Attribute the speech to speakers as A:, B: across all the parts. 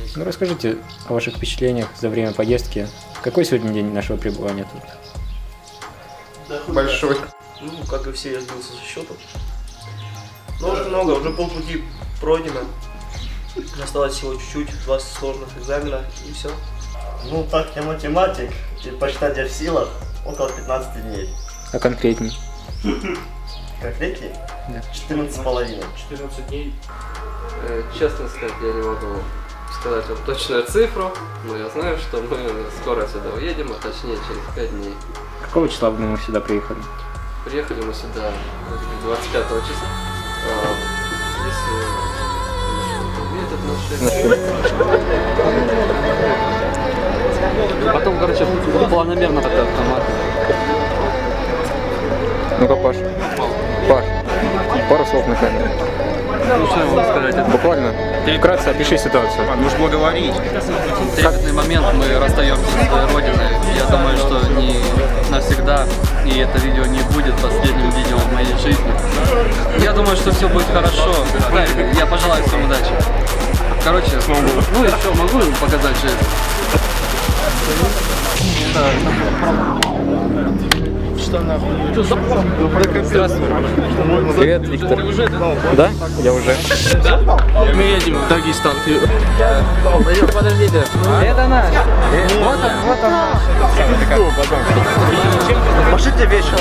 A: Ну, расскажите о ваших впечатлениях за время поездки. Какой сегодня день нашего пребывания тут?
B: Большой.
C: Ну, как и все, я сбился со счетом. Но уже много, уже полпути пройдено. Осталось всего чуть-чуть, 20 сложных экзаменов и все.
D: Ну, так я математик, и посчитать я в силах около 15 дней.
A: А конкретней?
D: Конкретней?
A: Да.
D: 14,5.
C: 14 дней.
E: Честно сказать, я не могу сказать вам точную цифру, но я знаю, что мы скоро сюда уедем, а точнее через 5 дней.
A: Какого числа мы сюда приехали?
E: Приехали мы сюда 25 числа. Если имеет отношение. Потом, короче, планомерно такой автомат.
A: Ну-ка, Паш. Паш, пару слов на камеру.
E: Ну что я могу сказать?
A: Буквально вкратце опиши ситуацию.
B: Нужно было говорить.
E: В трепетный момент мы расстаемся со своей родиной. Я думаю, что не навсегда, и это видео не будет последним видео в моей жизни. Я думаю, что все будет хорошо. Да, я пожелаю всем удачи. Короче, ну и что, могу показать жизнь?
A: Здравствуй. Привет, Виктор. Да? Я уже.
C: Мы едем в Дагестан.
A: Подождите. Это наш. Вот он.
D: Пошлите вещи.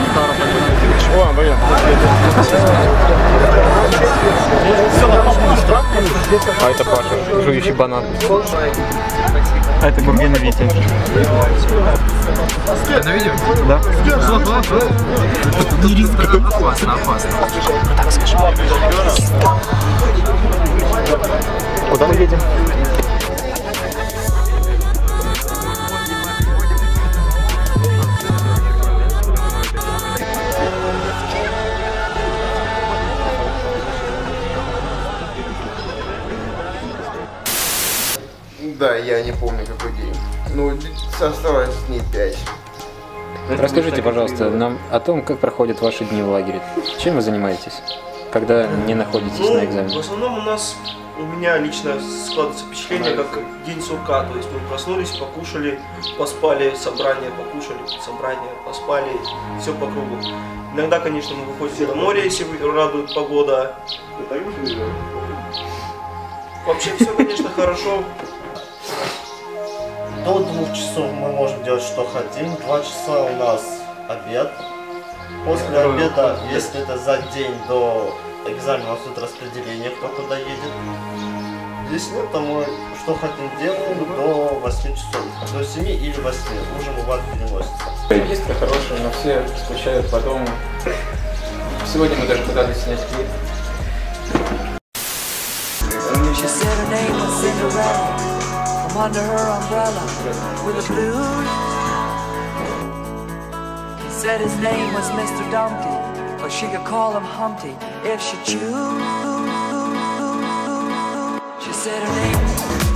A: А это Паша, жующий банан. А это Гурген и Витя.
E: На видео?
A: Да.
E: Не риск. Опасно, опасно.
A: Так скажи. Куда мы едем?
B: Да, я не помню какой день. Ну, осталось дней 5.
A: Расскажите, пожалуйста, нам о том, как проходят ваши дни в лагере. Чем вы занимаетесь, когда не находитесь на
C: В
A: экзамене?
C: основном у меня лично складывается впечатление, как день сурка. То есть мы проснулись, покушали, поспали, собрание, покушали, собрание, поспали, все по кругу. Иногда, конечно, мы выходим на море, если радует погода. Вообще все, конечно, хорошо.
D: До 2 часов мы можем делать, что хотим. 2 часа у нас обед. После обеда, если это за день до экзамена, у нас тут распределение, кто куда едет. Если нет, то мы что хотим делаем до 8 часов. До 7 или 8. Ужин у вас переносится.
A: Регистры хорошие, но все скучают по дому. Сегодня мы даже пытались снять клип.
F: She said her name was Cinderella. From under her umbrella with a blue. He said his name was Mr. Dumpty, but she could call him Humpty if she choose. She said her name.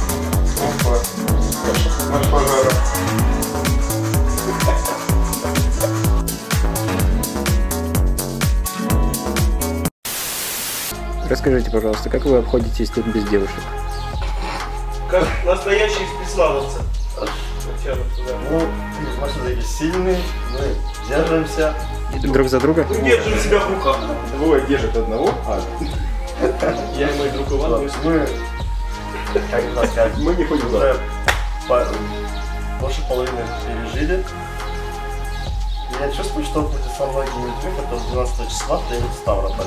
A: Расскажите, пожалуйста, как вы обходитесь тут без девушек?
C: Как настоящие спецназовцы.
D: Ну, мы все-таки сильные, мы держимся.
A: Друг за друга?
C: Держим себя в руках.
B: Двое держат одного,
C: Я и мой друг Иван.
D: Мы, как это сказать,
B: мы не ходим
D: уже больше половины пережили. И я чувствую, что будет со многими людьми, которые 12 числа приедут в Ставрополь.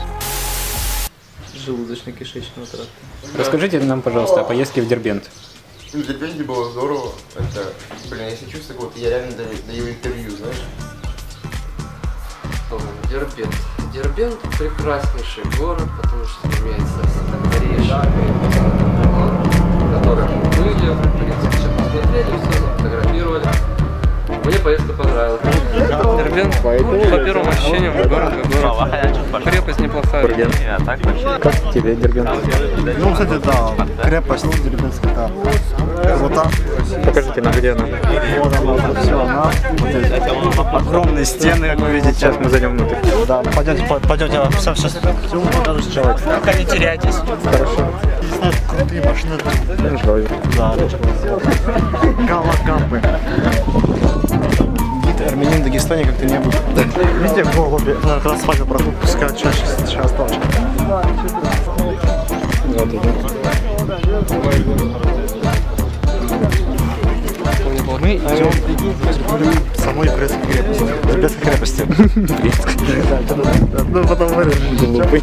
E: Желудочно-кишечного тракта.
A: Расскажите нам, пожалуйста, о поездке в Дербент.
B: В Дербенте было здорово. Это, блин, если чувствую, вот я реально даю интервью, знаешь?
E: Дербент. Дербент прекраснейший город, потому что имеется старейший, который мы были, в принципе, все посмотрели, все сфотографировали. Мне поездка понравилась. Дербент, по первым ощущениям, город как город. Крепость неплохая.
A: Как тебе Дербент?
G: Ну, кстати, да, крепость Дербентская, да. Круто.
A: Покажите нам, где она.
G: Вот она, все она. Вот эти огромные стены, как вы видите.
A: Сейчас мы зайдем внутрь.
G: Да, пойдете, все покажешь человек.
C: Пока не теряйтесь.
A: Хорошо.
G: Крутые машины. Да, галакампы. Армянин в Дагестане как-то не был. Видите, голуби на асфальте пропускают чаще стало.
A: Вот идем.
G: Мы идем в самой Брестской крепости. Ну, потом вырежем.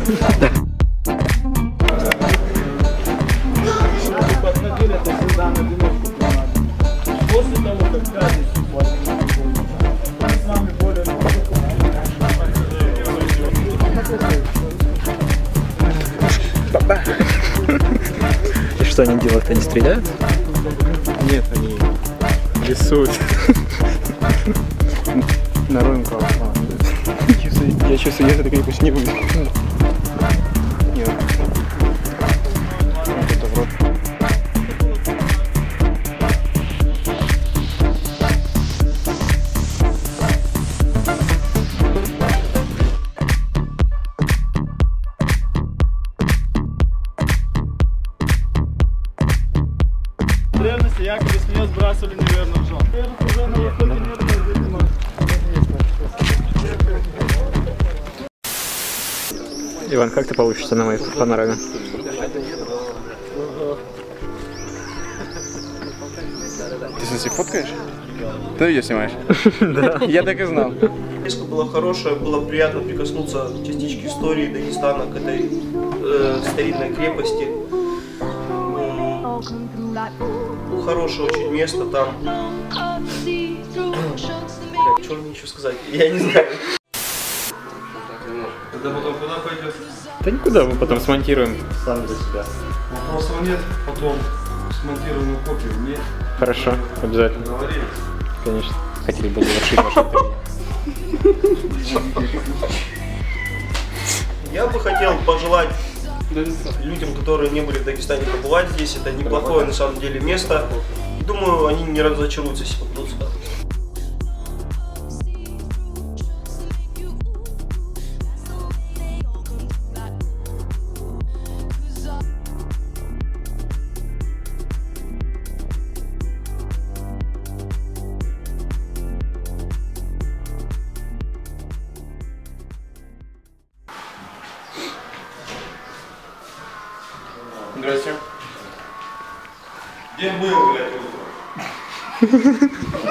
A: И что они делают? Они стреляют?
G: Нет, они рисуют. На рынку. Я чувствую, я такой пусть не буду. Нет. Это в рот.
H: В древности якобы с нее сбрасывали неверный жен.
A: Иван, как ты получишься на моей панораме?
H: Ты, в смысле, фоткаешь? Ты видео снимаешь? Да. Я так и знал.
C: Поездка была хорошая, было приятно прикоснуться частички истории Дагестана к этой старинной крепости. Хорошее очень место там. Блядь, что мне еще сказать? Я не знаю.
E: Тогда потом куда пойдет?
A: Да никуда, мы потом смонтируем сами за себя.
E: Вопросов нет, потом смонтированную копию нет.
A: Хорошо, обязательно.
E: Договорились?
A: Конечно. Хотели бы завершить ваше интервью.
C: Я бы хотел пожелать людям, которые не были в Дагестане, побывать здесь. Это неплохое на самом деле место. Думаю, они не разочаруются, если попадут сюда.
H: Здрасте. Где был, блядь, утром?